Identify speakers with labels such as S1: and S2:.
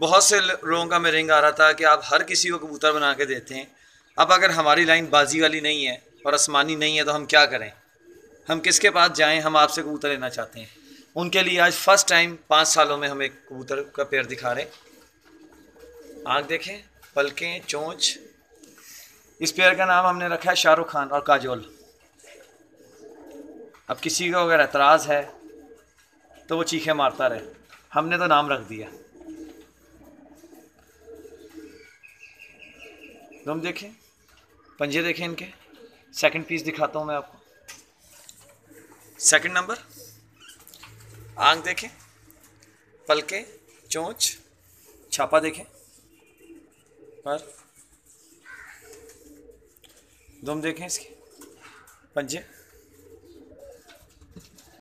S1: बहुत से लोगों का मैं रिंग आ रहा था कि आप हर किसी को कबूतर बना के देते हैं। अब अगर हमारी लाइन बाजी वाली नहीं है और आसमानी नहीं है तो हम क्या करें? हम किसके पास जाएं? हम आपसे कबूतर लेना चाहते हैं। उनके लिए आज फर्स्ट टाइम 5 सालों में हम एक कबूतर का पेड़ दिखा रहे हैं। आँख देखें, पलकें, चोंच। इस पेड़ का नाम हमने रखा है शाहरुख खान और काजोल। अब किसी को अगर एतराज़ है तो वो चीखें मारता रहे, हमने तो नाम रख दिया। तुम देखें, पंजे देखें इनके। सेकंड पीस दिखाता हूँ मैं आपको। सेकंड नंबर, आंख देखें, पलके, चोंच, छापा देखें पर, दुम देखें इसके, पंजे।